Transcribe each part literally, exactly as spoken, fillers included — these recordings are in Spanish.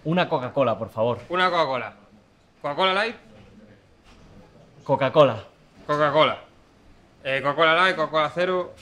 Una Coca-Cola, por favor. Una Coca-Cola. ¿Coca-Cola Light? Coca-Cola. Coca-Cola. Eh, Coca-Cola Light, Coca-Cola Cero.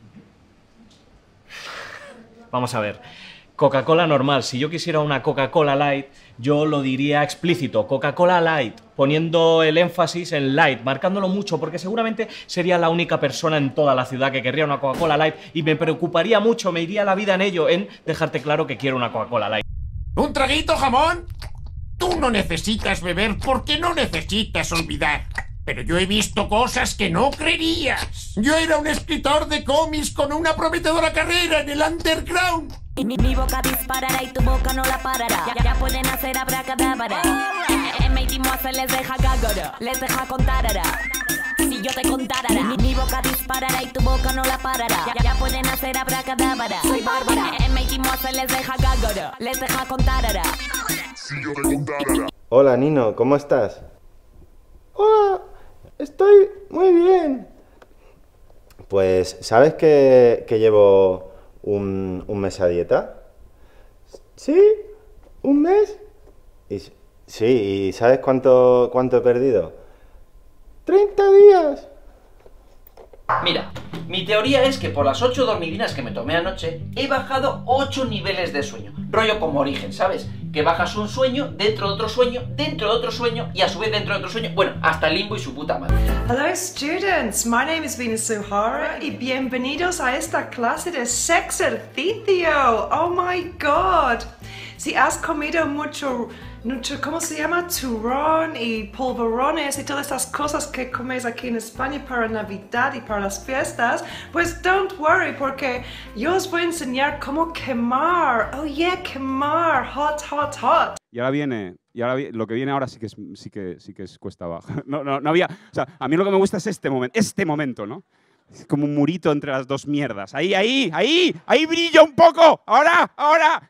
Vamos a ver. Coca-Cola normal. Si yo quisiera una Coca-Cola Light, yo lo diría explícito. Coca-Cola Light. Poniendo el énfasis en Light. Marcándolo mucho, porque seguramente sería la única persona en toda la ciudad que querría una Coca-Cola Light. Y me preocuparía mucho, me iría la vida en ello, en dejarte claro que quiero una Coca-Cola Light. ¿Un traguito, jamón? Tú no necesitas beber porque no necesitas olvidar. Pero yo he visto cosas que no creerías. Yo era un escritor de cómics con una prometedora carrera en el underground. Mi, mi boca disparará y tu boca no la parará. Ya, ya pueden hacer abracadabra. En Meitimoase les deja gágara, les deja contarara. Si yo te contara, mi, mi boca disparará y tu boca no la parará. Ya, ya pueden hacer abracadabra. Soy Bárbara. En Meitimoase les deja gágara, les deja contarara. Si yo te contara. Hola Nino, ¿cómo estás? Hola, estoy muy bien. Pues, ¿sabes que, que llevo un, un mes a dieta? ¿Sí? ¿Un mes? Y, sí, ¿y sabes cuánto, cuánto he perdido? ¡treinta días! Mira, mi teoría es que por las ocho dormidinas que me tomé anoche he bajado ocho niveles de sueño. Rollo como Origen, ¿sabes? Que bajas un sueño, dentro de otro sueño, dentro de otro sueño y a su vez dentro de otro sueño. Bueno, hasta el limbo y su puta madre. Hello students, my name is Venus Suhara y bienvenidos a esta clase de sexercicio. Oh my god. Si has comido mucho, mucho, ¿cómo se llama? Turrón y polvorones y todas estas cosas que coméis aquí en España para Navidad y para las fiestas, pues don't worry porque yo os voy a enseñar cómo quemar. Oh yeah, quemar. Hot, hot, hot. Y ahora viene, y ahora vi, lo que viene ahora sí que es, sí que, sí que es cuesta abajo. No, no, no había, o sea, a mí lo que me gusta es este momento, este momento, ¿no? Es como un murito entre las dos mierdas. Ahí, ahí, ahí, ahí brilla un poco. Ahora, ahora.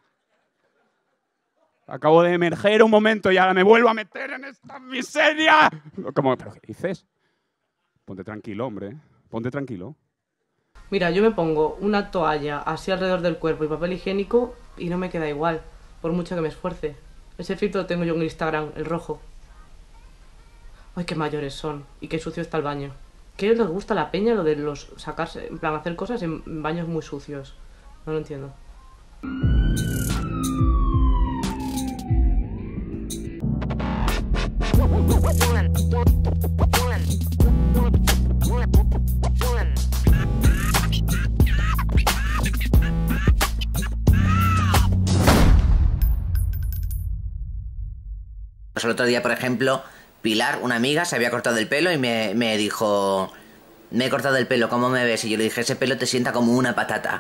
Acabo de emerger un momento y ahora me vuelvo a meter en esta miseria. Como, ¿pero qué dices? Ponte tranquilo, hombre. Ponte tranquilo. Mira, yo me pongo una toalla así alrededor del cuerpo y papel higiénico y no me queda igual, por mucho que me esfuerce. Ese filtro lo tengo yo en Instagram, el rojo. Ay, qué mayores son y qué sucio está el baño. ¿Qué les gusta a la peña lo de los sacarse, en plan hacer cosas en baños muy sucios? No lo entiendo. El otro día, por ejemplo, Pilar, una amiga, se había cortado el pelo y me, me dijo: me he cortado el pelo, ¿cómo me ves? Y yo le dije: ese pelo te sienta como una patata.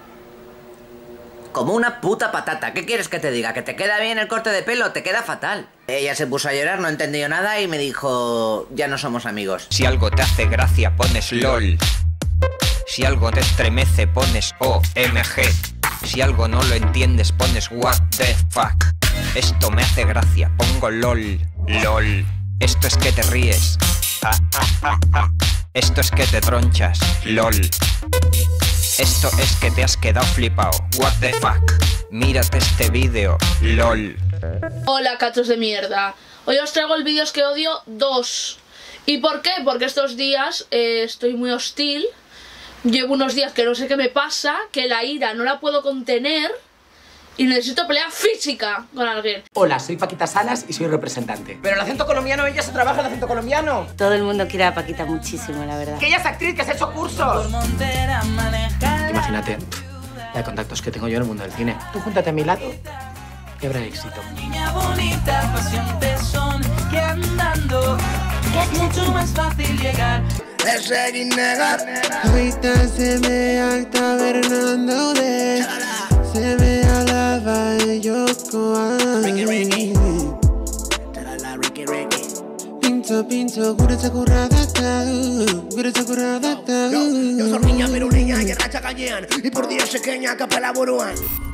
Como una puta patata. ¿Qué quieres que te diga? ¿Que te queda bien el corte de pelo? Te queda fatal. Ella se puso a llorar, no entendió nada y me dijo: ya no somos amigos. Si algo te hace gracia, pones LOL. Si algo te estremece, pones O M G. Si algo no lo entiendes, pones what the fuck. Esto me hace gracia, pongo LOL. LOL. Esto es que te ríes. Ah, ah, ah, ah. Esto es que te tronchas. LOL. Esto es que te has quedado flipado. What the fuck. Mírate este vídeo. LOL. Hola, cachos de mierda. Hoy os traigo el vídeos que odio dos. ¿Y por qué? Porque estos días eh, estoy muy hostil. Llevo unos días que no sé qué me pasa, que la ira no la puedo contener y necesito pelea física con alguien. Hola, soy Paquita Salas y soy representante. Pero el acento colombiano, ella se trabaja el acento colombiano. Todo el mundo quiere a Paquita muchísimo, la verdad. Que ella es actriz, que se ha hecho cursos. Imagínate la de contactos que tengo yo en el mundo del cine. Tú júntate a mi lado y habrá éxito. Niña bonita, pasión, tesón, que andando es mucho más fácil llegar. De seguir negar. Ahorita se me acta Bernardo de se me alaba de Yoko. Ricky Ricky. Chalala Ricky Ricky. Pinto pinto, cura se curada ta, cura se curada ta. Yo, yo soy niña pero niña que racha callean y por diez pequeña que pela boruan.